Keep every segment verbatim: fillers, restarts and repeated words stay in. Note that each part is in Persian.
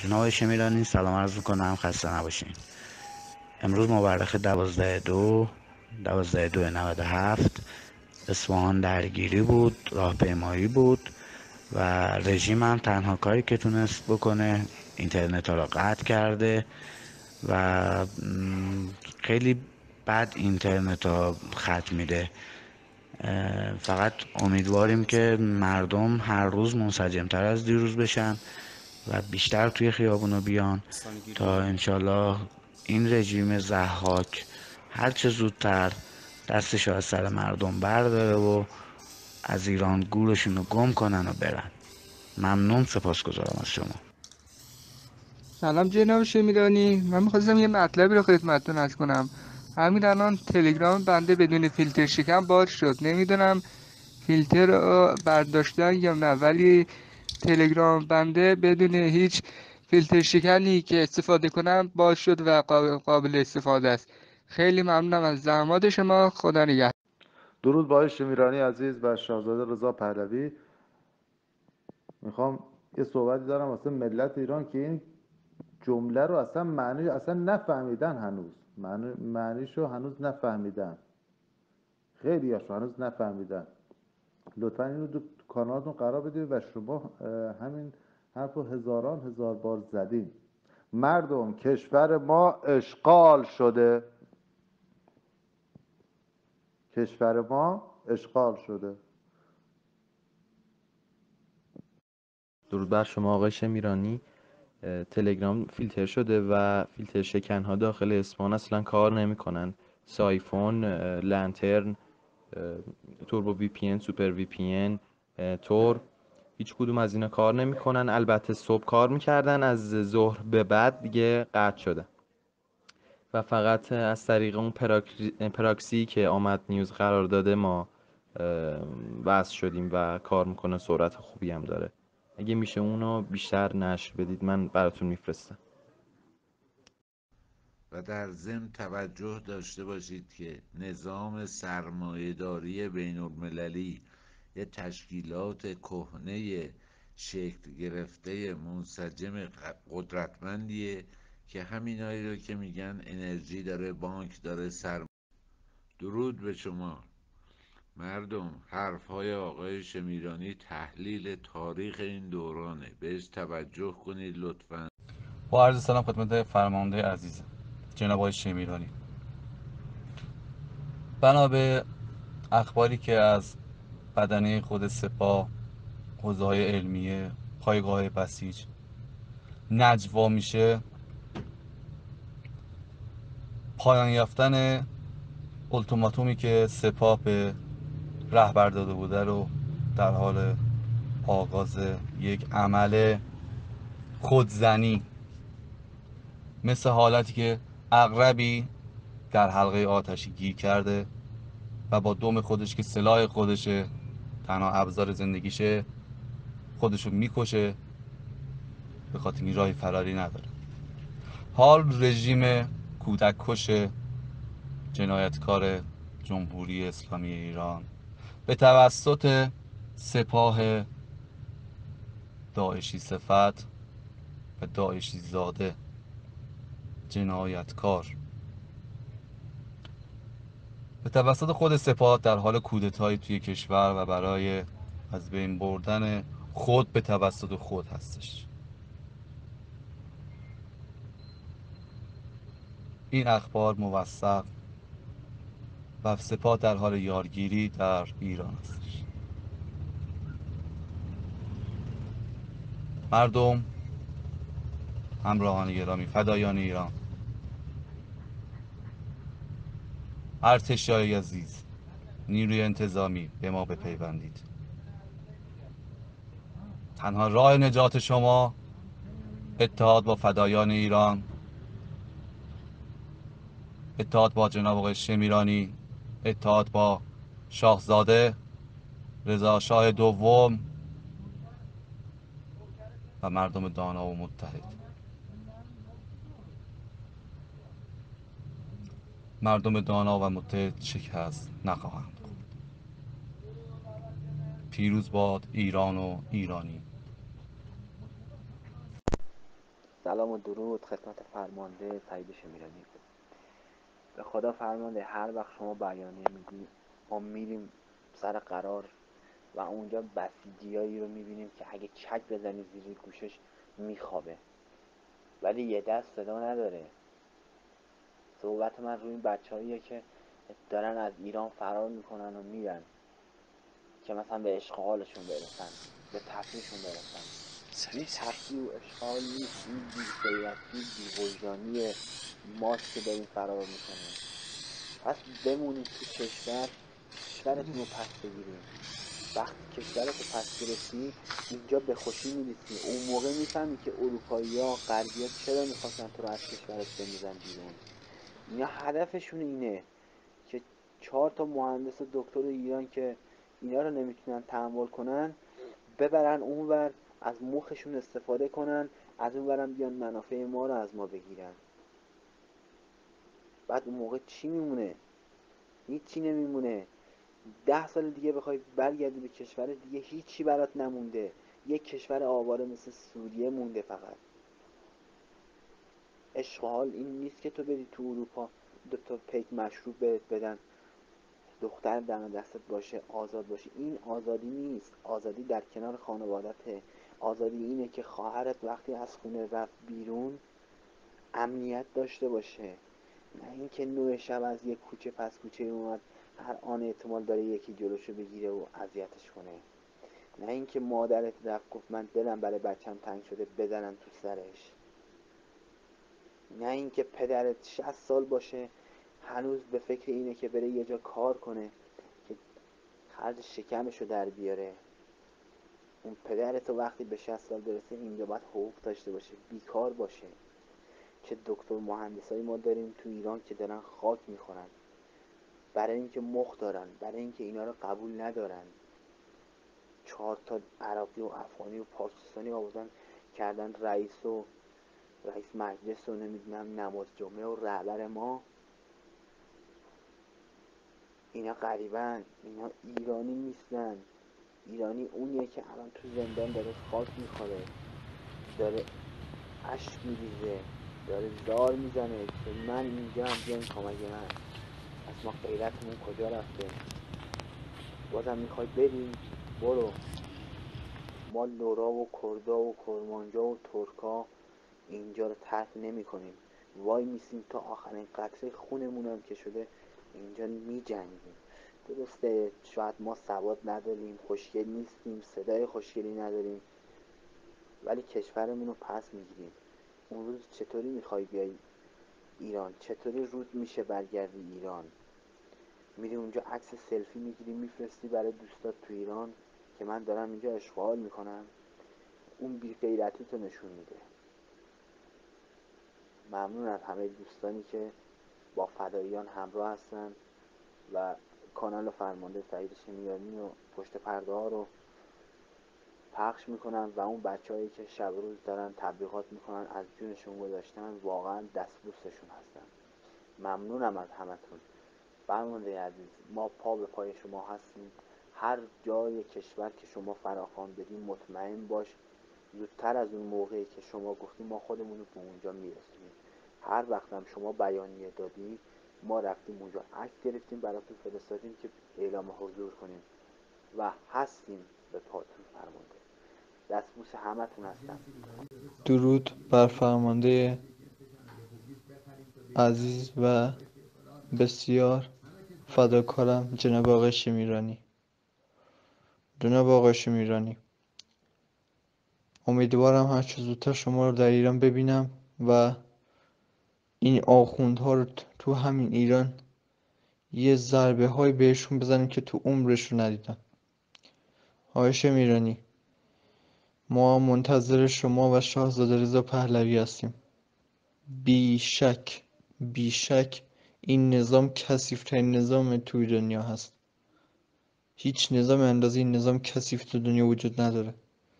جناب شمیرانی سلام عرض میکنم، خسته نباشین. امروز مورخ دوازده دو دوازده دو نود و هفت اصفهان درگیری بود، راهپیمایی بود و رژیم هم تنها کاری که تونست بکنه اینترنت ها را قطع کرده و خیلی بد اینترنت ها خط میده. فقط امیدواریم که مردم هر روز منسجمتر از دیروز بشن و بیشتر توی خیابونا بیان تا انشالله این رژیم ضحاک هرچه زودتر دستش از سر مردم برداره و از ایران گورشون رو گم کنن و برن. ممنون، سپاسگزارم از شما. سلام جناب شمیرانی، من میخواستم یه مطلبی رو خدمتتون عرض کنم. همین الان تلگرام بنده بدون فیلتر شکن باز شد. نمیدونم فیلتر رو برداشتن یا نه، ولی تلگرام بنده بدون هیچ فیلتر شکنی که استفاده کنم باز شد و قابل استفاده است. خیلی ممنونم از زحمات شما. خدا نگهدار. درود با آقای شمیرانی عزیز و شاهزاده رضا پهلوی. میخوام یه صحبتی دارم واسه ملت ایران که این جمله رو اصلا معنی اصلا نفهمیدن، هنوز معنی معنیشو هنوز نفهمیدن، خیلی هاشو هنوز نفهمیدن. لطفا اینو تو کانالتون قرار بدید و شما همین حرفو هزاران هزار بار زدین. مردم کشور ما اشغال شده، کشور ما اشغال شده. درود بر شما آقای شمیرانی. تلگرام فیلتر شده و فیلتر شکن ها داخل اصفهان اصلا کار نمیکنن. سایفون، لنترن، توربو وی پی ان، سوپر وی پی ان، تور، هیچ کدوم از اینا کار نمیکنن. البته صبح کار میکردن، از ظهر به بعد دیگه قطع شده و فقط از طریق اون پراکسی که آمد نیوز قرار داده ما وصل شدیم و کار میکنه، سرعت خوبی هم داره. اگه میشه اونو بیشتر نشر بدید من براتون میفرستم. و در ضمن توجه داشته باشید که نظام سرمایه‌داری بین‌المللی یه تشکیلات کهنه شکل گرفته منسجم قدرتمندیه که همینایی رو که میگن انرژی داره، بانک داره، سرمایه. درود به شما مردم. حرفهای آقای شمیرانی تحلیل تاریخ این دورانه، بهش توجه کنید لطفاً. با عرض سلام خدمت فرمانده عزیز جناب آقای شمیرانی. بنا به اخباری که از بدنه خود سپاه، حوزه‌های علمیه، پایگاه بسیج نجوا میشه، پایان یافتن التیماتومی که سپاه به رهبر داده بوده رو در حال آغاز یک عمل خودزنی، مثل حالتی که عقربی در حلقه آتشی گیر کرده و با دم خودش که سلاح خودشه، تنها ابزار زندگیشه، خودشو میکشه به خاطر این راه فراری نداره. حال رژیم کودک کش جنایتکار جمهوری اسلامی ایران به توسط سپاه داعشی صفت و داعشی زاده جنایتکار به توسط خود سپاه در حال کودتایی توی کشور و برای از بین بردن خود به توسط خود هستش. این اخبار موثق و سپاه در حال یارگیری در ایران هستش. مردم، همراهان گرامی، فدایان ایران، ارتشای عزیز، نیروی انتظامی، به ما بپیوندید. تنها راه نجات شما اتحاد با فدایان ایران، اتحاد با جناب آقای شمیرانی، اتحاد با شاهزاده رضا شاه دوم و مردم دانا و متحد. مردم دانا و متحد شکست نخواهند خورد. پیروز باد ایران و ایرانی. سلام و درود خدمت فرمانده سعید شمیرانی. به خدا فرمانده هر وقت شما بیانیه میدی ما میریم سر قرار و اونجا بسیجیایی رو میبینیم که اگه چک بزنی زیر گوشش میخوابه ولی یه دست صدا نداره. صحبت من روی این بچه هاییه که دارن از ایران فرار میکنن و میرن که مثلا به اشغالشون برسن، به تفریحشون برسن. این تفریح و اشغال نیست، این بی‌غیرتی بی‌وجدانی ماست که داریم فرار میکنیم. پس بمونید تو کشور، کشورتون رو پس بگیریم. وقتی کشورت رو پس گرفتی اینجا به خوشی میرسی. اون موقع میفهمی که اروپایی ها غربی ها چرا میخواستن تو رو از کشورت بندازن بیرون. اینا هدفشون اینه که چهار تا مهندس و دکتر ایران که اینا رو نمیتونن تحمل کنن ببرن اونور، از مخشون استفاده کنن، از اون برن بیان منافع ما رو از ما بگیرن. بعد اون موقع چی میمونه؟ هیچی نمیمونه. ده سال دیگه بخوای برگردی به کشور دیگه هیچی برات نمونده. یک کشور آواره مثل سوریه مونده فقط. اشغال این نیست که تو بری تو اروپا دو تا پیک مشروب بهت بدن، دختر دم دستت باشه، آزاد باشی. این آزادی نیست. آزادی در کنار خانوادته. آزادی اینه که خواهرت وقتی از خونه رفت بیرون امنیت داشته باشه، نه اینکه نوع شب از یک کوچه پس کوچه اومد هر آن احتمال داره یکی جلوشو بگیره و اذیتش کنه، نه اینکه مادرت رفت گفت من دلم برای بچم تنگ شده بزنن تو سرش، نه اینکه پدرت شصت سال باشه هنوز به فکر اینه که بره یه جا کار کنه که خرج شکمشو در بیاره. اون پدرت وقتی به شصت سال برسه اینجا باید حقوق داشته باشه، بیکار باشه. چه دکتر مهندسایی ما داریم تو ایران که دارن خاک میخورن برای اینکه مخ دارن، برای اینکه اینا رو قبول ندارن. چهار تا عراقی و افغانی و پاکستانی آوردن کردن رئیس و رئیس مجلس و نمیدونم نماز جمعه و رهبر ما. اینا غریبن، اینا ایرانی نیستن. ایرانی اونیه که الان تو زندان داره خاک میخوره، داره اشک میریزه، داره زار میزنه که من اینجا هم بیاین کمک من. پس ما غیرتمون کجا رفته؟ بازم میخوای بریم؟ برو. ما لورا و کردا و کرمانجا و ترکا اینجا رو ترک نمی کنیم. وای میسیم تا آخرین قطره خونمون هم که شده اینجا می جنگیم. درسته شاید ما سواد نداریم، خوشگل نیستیم، صدای خوشگلی نداریم، ولی کشورمون رو پس میگیریم. اون روز چطوری میخوای بیای ایران؟ چطوری روز میشه برگردی ایران؟ میری اونجا عکس سلفی میگیری میفرستی برای دوستات تو ایران که من دارم اینجا اشغال میکنم؟ اون بی غیرتی تو نشون میده. ممنون از همه دوستانی که با فداییان همراه هستن و کانال فرمانده سعید شمیرانی و پشت پرده ها رو پخش میکنن و اون بچه هایی که شب روز دارن تبلیغات میکنن از جونشون گذاشتن واقعا دستبوسشون هستن. ممنونم از همتون. فرمانده عزیز ما پا به پای شما هستیم. هر جای کشور که شما فراخوان بدین مطمئن باش زودتر از اون موقعی که شما گفتیم ما خودمون رو به اونجا میرسونیم. هر وقت هم شما بیانیه دادی ما رفتیم اونجا عکس گرفتیم براتون فرستادیم که اعلام حضور کنیم و هستیم به پاتون. فرمانده دستبوس همتون هستم. درود بر فرمانده عزیز و بسیار فداکارم جناب آقای شمیرانی. جناب آقای شمیرانی امیدوارم هر چه زودتر شما رو در ایران ببینم و این آخوندها رو تو همین ایران یه ضربه های بهشون بزنیم که تو عمرشون ندیدن. آقای شمیرانی ما منتظر شما و شاهزاده رضا پهلوی هستیم. بی شک بی شک این نظام کثیف‌ترین نظام تو دنیا هست. هیچ نظام اندازه این نظام کثیف تو دنیا وجود نداره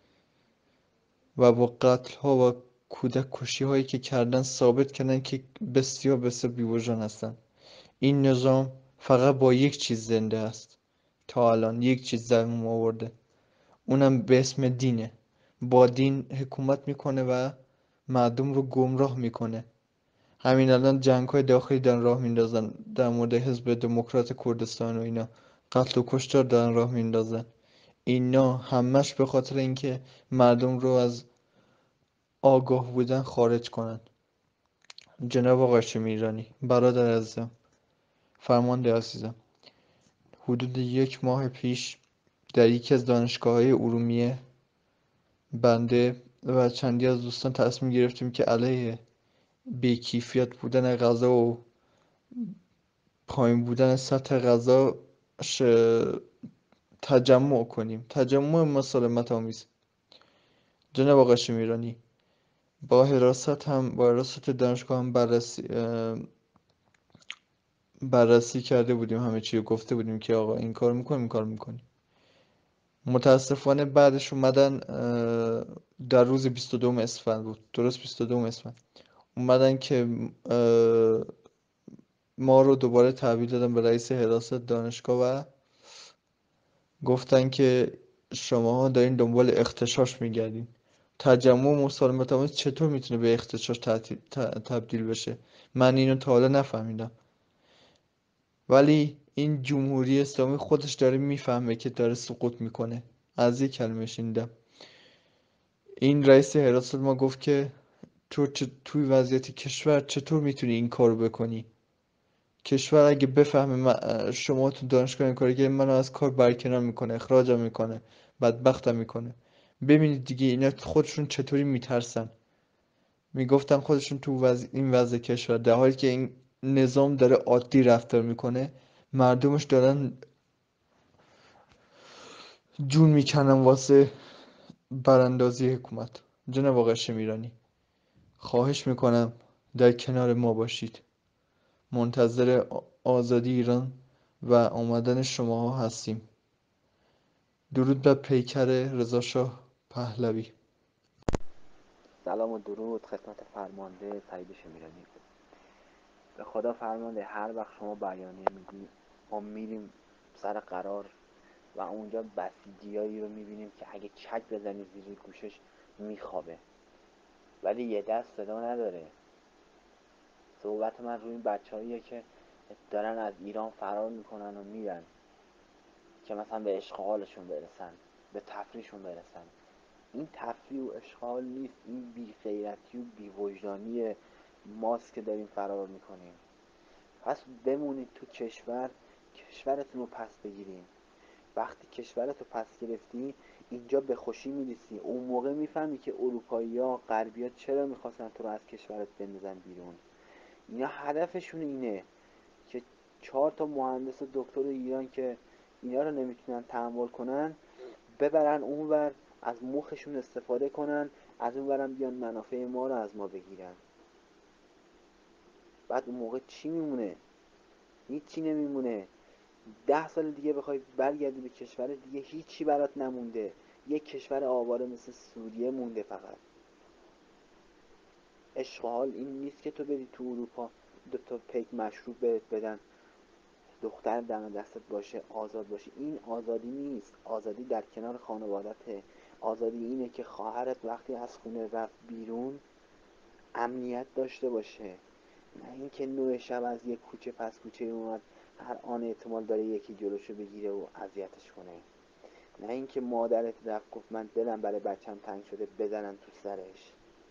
و با قتل ها و کودک کشی هایی که کردن ثابت کردن که بسیار بسیار بی‌وجدان هستن. این نظام فقط با یک چیز زنده است. تا الان یک چیز زبون آورده، اونم به اسم دینه. با دین حکومت میکنه و مردم رو گمراه میکنه. همین الان جنگ های داخلی دارن راه میندازن در مورد حزب دموکرات کردستان و اینا، قتل و کشتار دارن راه میندازن. اینا همش به خاطر اینکه مردم رو از آگاه بودن خارج کنن. جناب آقای شمیرانی، برادر عزیزم، فرمانده عزیزم، حدود یک ماه پیش در یکی از دانشگاه‌های ارومیه بنده و چندی از دوستان تصمیم گرفتیم که علیه بی‌کیفیت بودن غذا و پایین بودن سطح غذا ش... تجمع کنیم، تجمع مسالمت آمیز. جناب آقای شمیرانی، با حراست هم با حراست دانشگاه هم بررسی اه، بررسی کرده بودیم، همه چی رو گفته بودیم که آقا این کار میکنیم این کار میکنیم. متاسفانه بعدش اومدن اه، در روز بیست و دوم اسفند بود، درست بیست و دوم اسفند اومدن که اه، ما رو دوباره تحویل دادن به رئیس حراست دانشگاه و گفتن که شماها دارین دنبال اغتشاش میگردین. تجمع مسالمت آمیز چطور میتونه به اغتشاش تعطیل- ت- تبدیل بشه؟ من اینو تا حالا نفهمیدم. ولی این جمهوری اسلامی خودش داره میفهمه که داره سقوط میکنه. از یک کلمه شنیدم این رئیس حراست ما گفت که تو چه توی وضعیت کشور چطور میتونی این کارو بکنی؟ کشور اگه بفهمه من- شما تو دانشگاه این کاری که منو از کار برکنار میکنه، اخراجم میکنه، بدبختم میکنه. ببینید دیگه اینا خودشون چطوری میترسن، میگفتن خودشون تو وضع این وضع کشور در حالی که این نظام داره عادی رفتار میکنه، مردمش دارن جون میکنن واسه براندازی حکومت. جناب آقای شمیرانی، خواهش میکنم در کنار ما باشید. منتظر آ- آزادی ایران و آمدن شماها هستیم. درود بر پیکر رضا شاه پهلوی. سلام و درود خدمت فرمانده سعید شمیرانی. به خدا فرمانده، هر وقت شما بیانیه میدی ما میریم سر قرار و اونجا بسیجیایی رو میبینیم که اگه چک بزنی زیر گوشش میخوابه ولی یه دست صدا نداره. صحبت من روی این بچه هاییه که دارن از ایران فرار میکنن و میرن که مثلا به اشغالشون برسن، به تفریحشون برسن. این تفریح و اشغال نیست، این بی غیرتی و بی وجدانی ماست که داریم فرار میکنیم. پس بمونید تو کشور، کشورتون رو پس بگیرین. وقتی کشورتو پس گرفتی اینجا به خوشی میرسی، اون موقع میفهمی که اروپایی ها غربی ها چرا میخواستن تو رو از کشورت بندازن بیرون. اینا هدفشون اینه که چهار تا مهندس و دکتر ایران که اینا رو نمیتونن تحمل کنن ببرن اونور، از مخشون استفاده کنن، از اونورم بیان منافع ما رو از ما بگیرن. بعد اون موقع چی میمونه؟ هیچی نمیمونه. ده سال دیگه بخوای برگردی به کشور دیگه هیچی برات نمونده، یک کشور آواره مثل سوریه مونده فقط. اشغال این نیست که تو بری تو اروپا دو تا پیک مشروب بهت بدن، دختر دم دستت باشه، آزاد باشی. این آزادی نیست. آزادی در کنار خانوادته. آزادی اینه که خواهرت وقتی از خونه رفت بیرون امنیت داشته باشه، نه اینکه نوع شب از یک کوچه پس کوچه اومد هر آن احتمال داره یکی جلوشو بگیره و اذیتش کنه، نه اینکه مادرت رفت گفت من دلم برای بچم تنگ شده بزنن تو سرش،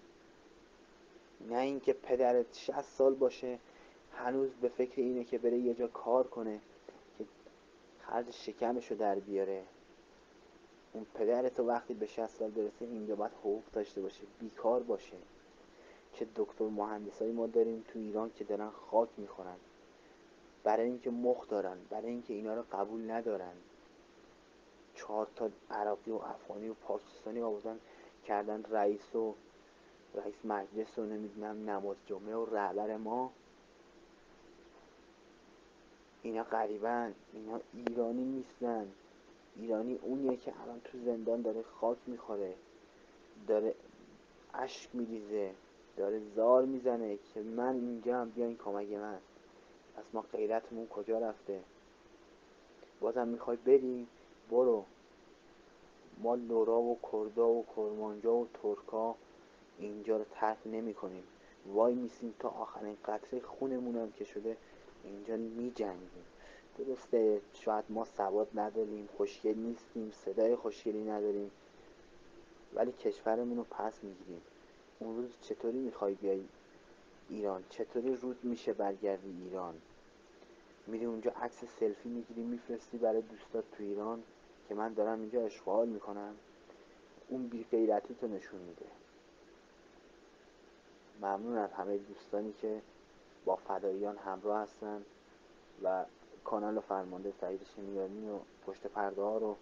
نه اینکه پدرت شصت سال باشه هنوز به فکر اینه که بره یه جا کار کنه که خرج شکمشو در بیاره. اون پدرت وقتی به شصت سال برسه اینجا باید حقوق داشته باشه، بیکار باشه. چه دکتر مهندسایی ما داریم تو ایران که دارن خاک میخورن برای اینکه مخ دارن، برای اینکه اینا رو قبول ندارن. چهار تا عراقی و افغانی و پاکستانی آوردن کردن رئیس و رئیس مجلس و نمیدونم نماز جمعه و رهبر ما. اینا غریبن، اینا ایرانی نیستن. ایرانی اونیه که الان تو زندان داره خاک میخوره، داره اشک میریزه، داره زار میزنه که من اینجا هم بیاین کمک من. پس ما غیرتمون کجا رفته؟ بازم میخوای بریم؟ برو. ما لورا و کردا و کرمانجا و ترکا اینجا رو ترک نمی کنیم، وای میسیم تا آخرین قطره خونمون هم که شده اینجا می جنگیم. درسته شاید ما سواد نداریم، خوشگل نیستیم، صدای خوشگلی نداریم، ولی کشورمون رو پس میگیریم. اون روز چطوری میخوای بیای ایران؟ چطوری رود میشه برگردی ایران؟ میری اونجا عکس سلفی میگیری میفرستی برای دوستات تو ایران که من دارم اینجا اشغال میکنم؟ اون بی غیرتی تو نشون میده. ممنون از همه دوستانی که با فداییان همراه هستن و کانال فرمانده سعید شمیرانی و پشت پرده ها رو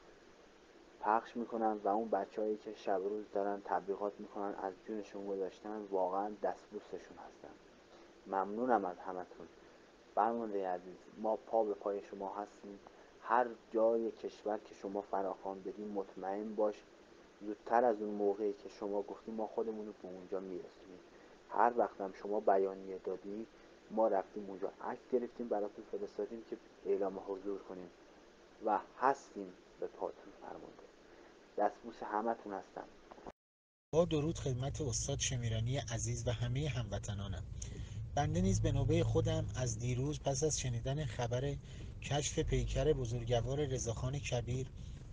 پخش میکنن و اون بچه‌هایی که شب روز دارن تبلیغات میکنن از جونشون گذاشتن، واقعا دستبوسشون هستن. ممنونم از همتون. فرمانده عزیز، ما پا به پای شما هستیم. هر جای کشور که شما فراخوان بدین مطمئن باش زودتر از اون موقعی که شما گفتیم ما خودمون رو به اونجا میرسونیم. هر وقت هم شما بیانیه دادی ما رفتیم اونجا عکس گرفتیم براتون فرستادیم که اعلام حضور کنیم و هستیم به پاتون. فرمانده دستبوس همتون هستم. با درود خدمت استاد شمیرانی عزیز و همه هموطنانم. بنده نیز به نوبه خودم از دیروز پس از شنیدن خبر کشف پیکر بزرگوار رضاخان کبیر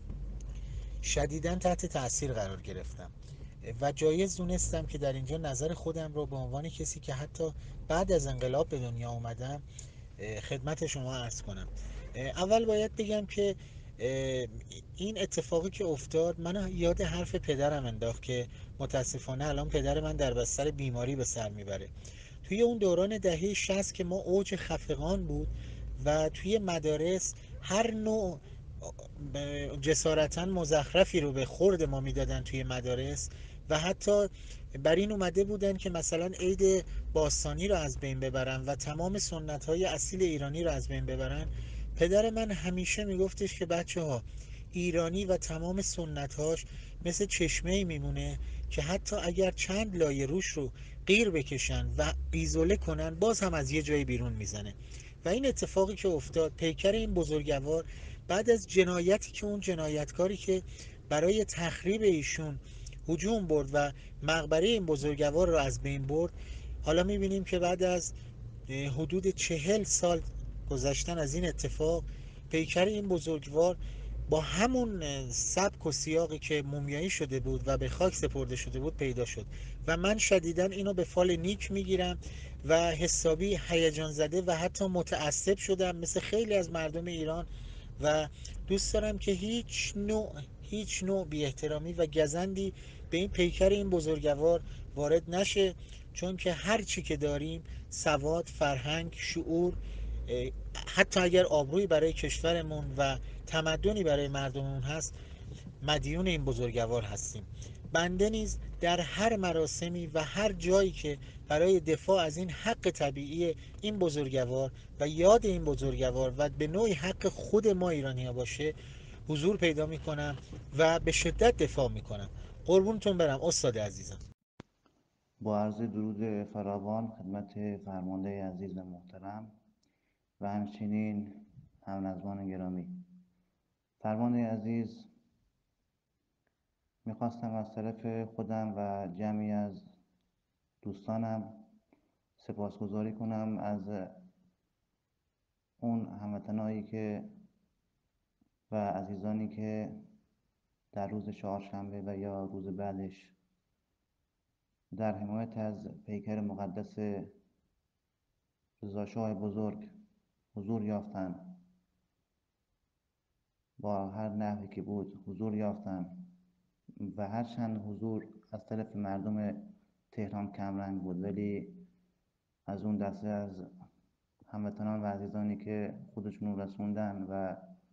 شدیداً تحت تأثیر قرار گرفتم و جایز دونستم که در اینجا نظر خودم رو به عنوان کسی که حتی بعد از انقلاب به دنیا اومدم خدمت شما عرض کنم. اول باید بگم که این اتفاقی که افتاد منو یاد حرف پدرم انداخت که متاسفانه الان پدر من در بستر بیماری به سر میبره. توی اون دوران دهه شصت که ما اوج خفقان بود و توی مدارس هر نوع جسارتاً مزخرفی رو به خورد ما میدادن توی مدارس و حتی بر این اومده بودن که مثلا عید باستانی رو از بین ببرن و تمام سنت‌های اصیل ایرانی رو از بین ببرن. پدر من همیشه میگفتش که بچه ها ایرانی و تمام سنت‌هاش مثل چشمه‌ای میمونه که حتی اگر چند لایه روش رو غیر بکشن و ایزوله کنن باز هم از یه جای بیرون میزنه. و این اتفاقی که افتاد، پیکر این بزرگوار بعد از جنایتی که اون جنایتکاری که برای تخریب ایشون هجوم برد و مقبره این بزرگوار رو از بین برد، حالا میبینیم که بعد از حدود چهل سال گذشتن از این اتفاق پیکر این بزرگوار با همون سبک و سیاقی که مومیایی شده بود و به خاک سپرده شده بود پیدا شد و من شدیداً اینو به فال نیک میگیرم و حسابی هیجان زده و حتی متعصب شدم مثل خیلی از مردم ایران و دوست دارم که هیچ نوع هیچ نوع بی احترامی و گزندی به این پیکر این بزرگوار وارد نشه، چون که هر چی که داریم سواد، فرهنگ، شعور، حتی اگر آبرویی برای کشورمون و تمدنی برای مردممون هست مدیون این بزرگوار هستیم. بنده نیز در هر مراسمی و هر جایی که برای دفاع از این حق طبیعی این بزرگوار و یاد این بزرگوار و به نوعی حق خود ما ایرانی ها باشه حضور پیدا میکنم و به شدت دفاع میکنم. قربونتون برم استاد عزیزم. با عرض درود فراوان خدمت فرمانده عزیز و محترم و همچنین همنظمان گرامی. فرمانده عزیز، میخواستم از طرف خودم و جمعی از دوستانم سپاسگزاری کنم از اون هموطنایی که و عزیزانی که در روز چهارشنبه و یا روز بعدش در حمایت از پیکر مقدس رضاشاه بزرگ حضور یافتن، با هر نحوی که بود حضور یافتن و هرچند حضور از طرف مردم تهران کمرنگ بود ولی از اون دسته از هموطنان و عزیزانی که خودشون رسوندن و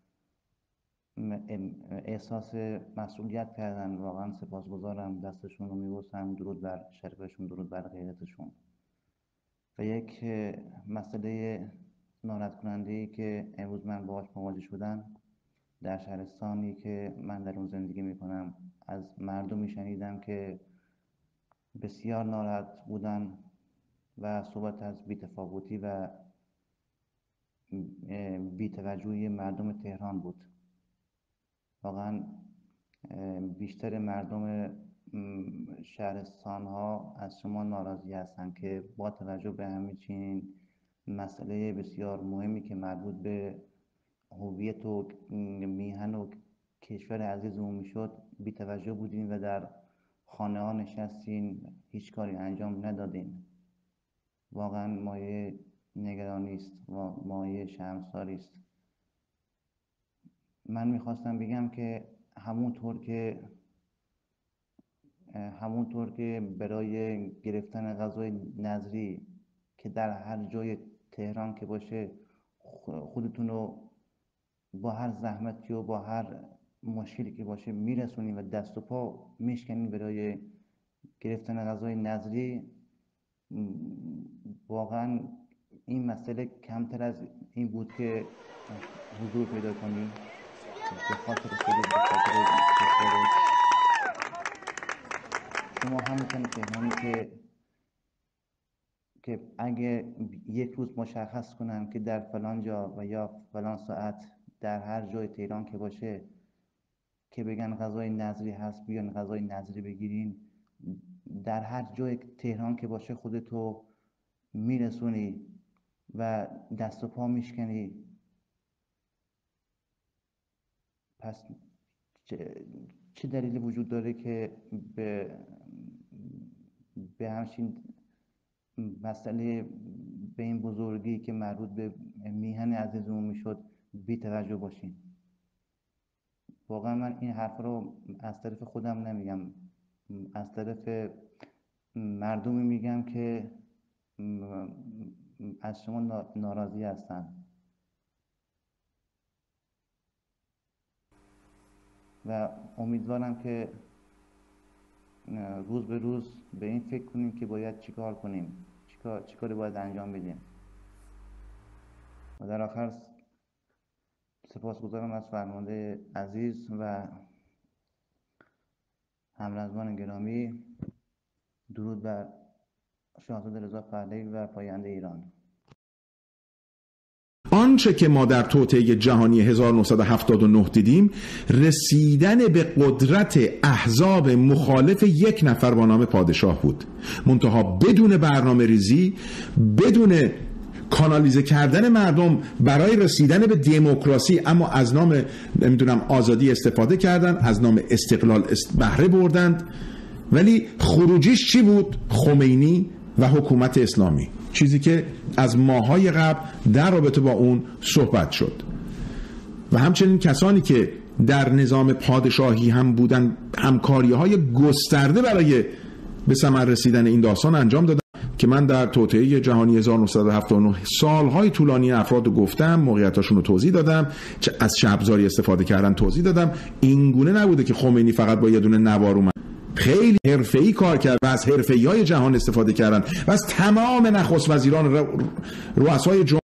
احساس مسئولیت کردن واقعا سپاسگزارم، دستشون رو میبوسم، درود بر شرفشون، درود بر غیرتشون. و یک مسئله ناراحت کننده‌ای که امروز من باهاش مواجه شدم در شهرستانی که من در اون زندگی میکنم، از مردمی شنیدم که بسیار ناراحت بودن و صحبت از بی‌تفاوتی و بی‌توجهی مردم تهران بود. واقعا بیشتر مردم شهرستان ها از شما ناراضی هستند که با توجه به همچین مسئله بسیار مهمی که مربوط به هویت و میهن و کشور عزیزمون میشد بی توجه بودین و در خانه ها نشستین، هیچ کاری انجام ندادین. واقعا مایه نگرانی است و مایه شرمساری است. من میخواستم بگم که همونطور که همونطور که برای گرفتن غذای نظری که در هر جای تهران که باشه خودتون رو با هر زحمتی و با هر مشکلی که باشه میرسونین و دست و پا میشکنین برای گرفتن غذای نظری، واقعا این مسئله کمتر از این بود که حضور پیدا کنیم به خاطر خودت، به خاطر کشورت. شما همون تهرانی که که اگه یک روز مشخص کنن که در فلان جا و یا فلان ساعت در هر جای تهران که باشه که بگن غذای نظری هست بیان غذای نظری بگیرین، در هر جای تهران که باشه خودتو میرسونی و دست و پا میشکنی. پس چه دلیلی وجود داره که به به همچین مسئله به این بزرگی که مربوط به میهن عزیزمون میشد بی توجه باشین؟ واقعا من این حرف رو از طرف خودم نمیگم، از طرف مردمی میگم که از شما ناراضی هستن و امیدوارم که روز به روز به این فکر کنیم که باید چیکار کنیم، چیکار چیکاری باید انجام بدیم. و در آخر سپاسگزارم از فرمانده عزیز و همرزبان گرامی. درود بر شاهزاده رضا پهلوی و پاینده ایران. آنچه که ما در توطئه جهانی هزار و نهصد و هفتاد و نه دیدیم رسیدن به قدرت احزاب مخالف یک نفر با نام پادشاه بود، منتها بدون برنامه ریزی، بدون کانالیزه کردن مردم برای رسیدن به دموکراسی، اما از نام نمیدونم آزادی استفاده کردن، از نام استقلال بهره بردند. ولی خروجیش چی بود؟ خمینی و حکومت اسلامی، چیزی که از ماهای قبل در رابطه با اون صحبت شد. و همچنین کسانی که در نظام پادشاهی هم بودن همکاری های گسترده برای به ثمر رسیدن این داستان انجام دادن که من در توطئه جهانی هزار و نهصد و هفتاد و نه سالهای طولانی افراد رو گفتم، موقعیتاشون رو توضیح دادم، از شبزاری استفاده کردن توضیح دادم. این گونه نبوده که خمینی فقط با یه دونه نوار اومد، خیلی حرفه‌ای کار کرد و از حرفه‌ای‌های جهان استفاده کردن و از تمام نخست وزیران رؤسای